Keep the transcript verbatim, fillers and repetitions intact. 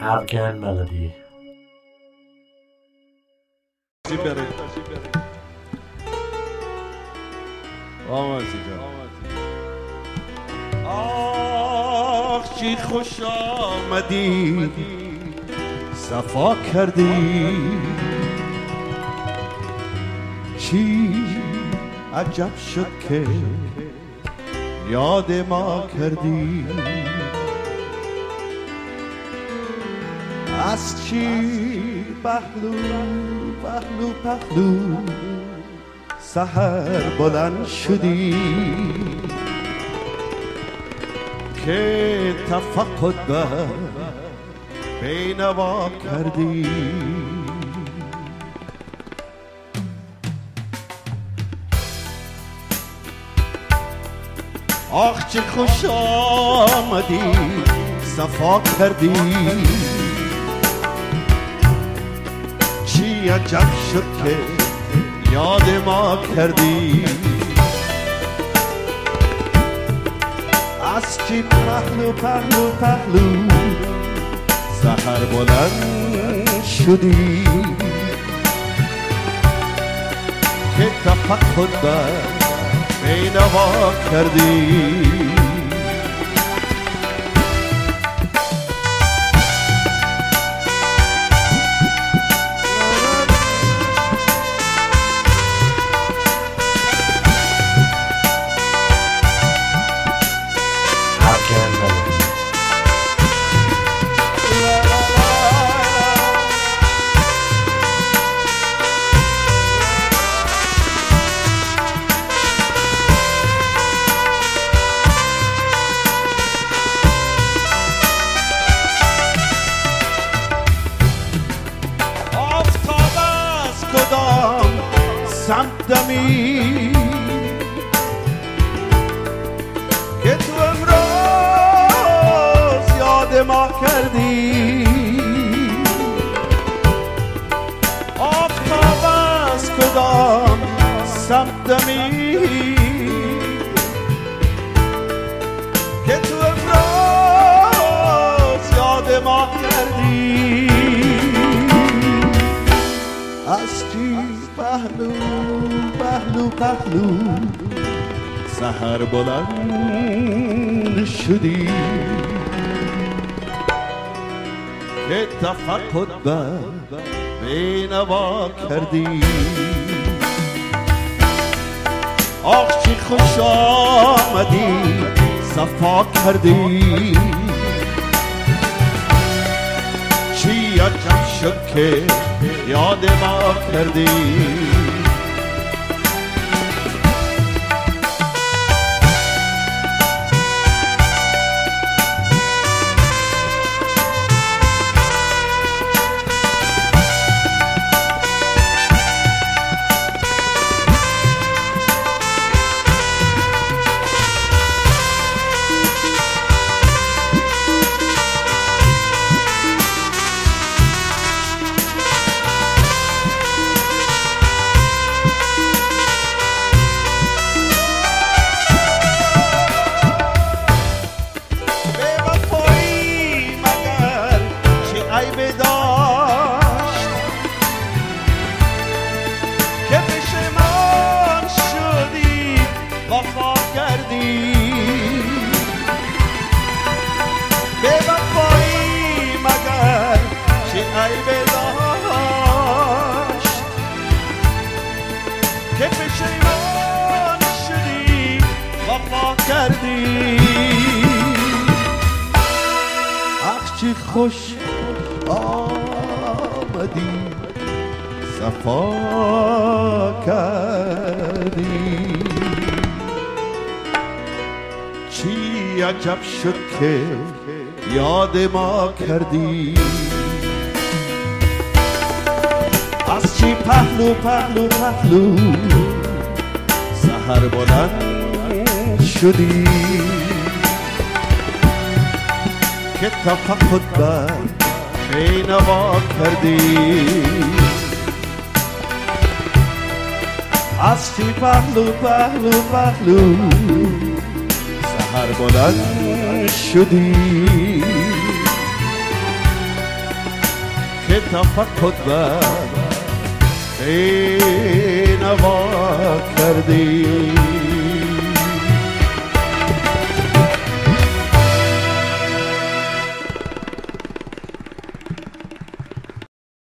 Afghan melody. آخ چی خوش آمدی صفا کردی، چی عجب شد که یاد ما کردی، از چی پهلو پهلو پهلو سحر بلند شدی که تفقد بر بینوا کردی. آخ چه خوش آمدی صفا کردی، چی عجب شد که یاد ما کردی، از چی پهلو پهلو پهلو سحر بلند شدی که تفقد بر بینوا کردی. سمتمی که تو امروز یاد ما کردی، آفتاب از کدام سمتمی که تو امروز یاد ما کردی، از چی پهلو پهلو پهلو سحر بلند شدی که تفقد بر بینوا کردی. آخ چی خوش آمدی صفا کردی، چی عجب شد که یاد ما کردی. که پشیمان شدی وفا کردی. اخ چی خوش آمدی صفا کردی، چی عجب شد که یاد ما کردی. از چی پهلو پهلو پهلو سحر بلند شدی که تفقد بر بینوا کردی. از چی پهلو پهلو پهلو سحر بلند شدی که تفکر بر ای